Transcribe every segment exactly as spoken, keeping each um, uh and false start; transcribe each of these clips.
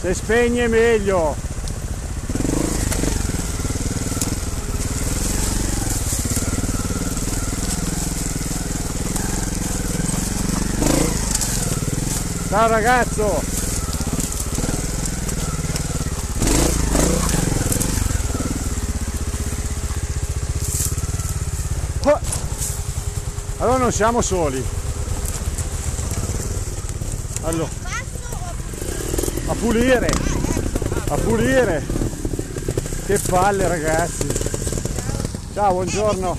Se spegne meglio. Ciao ragazzo. Oh. Allora non siamo soli. Allora, a pulire, a pulire. Che palle ragazzi. Ciao, buongiorno.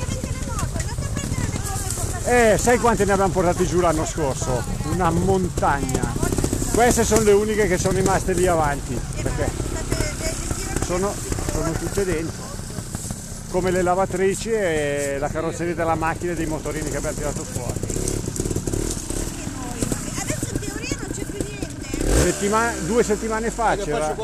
Eh, sai quante ne abbiamo portati giù l'anno scorso? Una montagna. Queste sono le uniche che sono rimaste lì avanti, perché sono, sono tutte dentro. Come le lavatrici e la carrozzeria della macchina e dei motorini che abbiamo tirato fuori. Adesso in teoria non c'è più niente. Settima, due settimane fa c'era,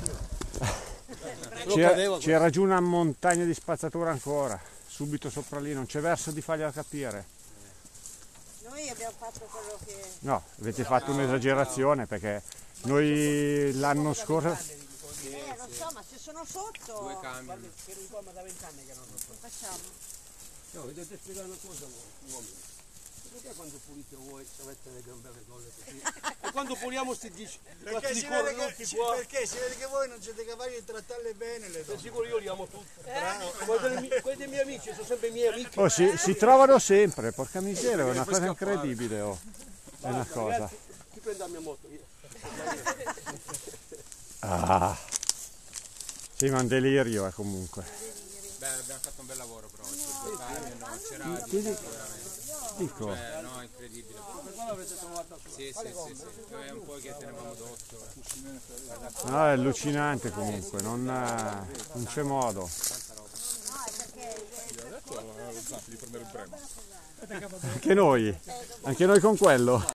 c'era, c'era giù una montagna di spazzatura ancora, subito sopra lì, non c'è verso di fargliela capire. Noi abbiamo fatto quello che... No, avete fatto un'esagerazione perché noi l'anno scorso... Eh, lo so, ma se sono sotto... Due camion. Ero qua ma da vent'anni che non lo so. Facciamo. No, vi devo spiegare una cosa, uomini. Perché quando pulite voi avete le gambe golle così? E quando puliamo si dice... Perché si, vede che, si, perché si vede che voi non siete capaci di trattarle bene le donne. Sicuro io li amo tutti. Eh? Quelli dei miei amici sono sempre i miei amici. Oh, si, si trovano sempre, porca miseria, è una cosa incredibile. Oh. È una cosa. Chi prende la mia moto? Io. Ah. Sì, ma un delirio è comunque. Beh, abbiamo fatto un bel lavoro però oggi. No, c'era Ti dico. dico. Eh, no, incredibile. Sì, sì, sì, sì. È un po' che tenevamo d'occhio. No, è allucinante comunque, non, non c'è modo. Anche noi, anche noi con quello.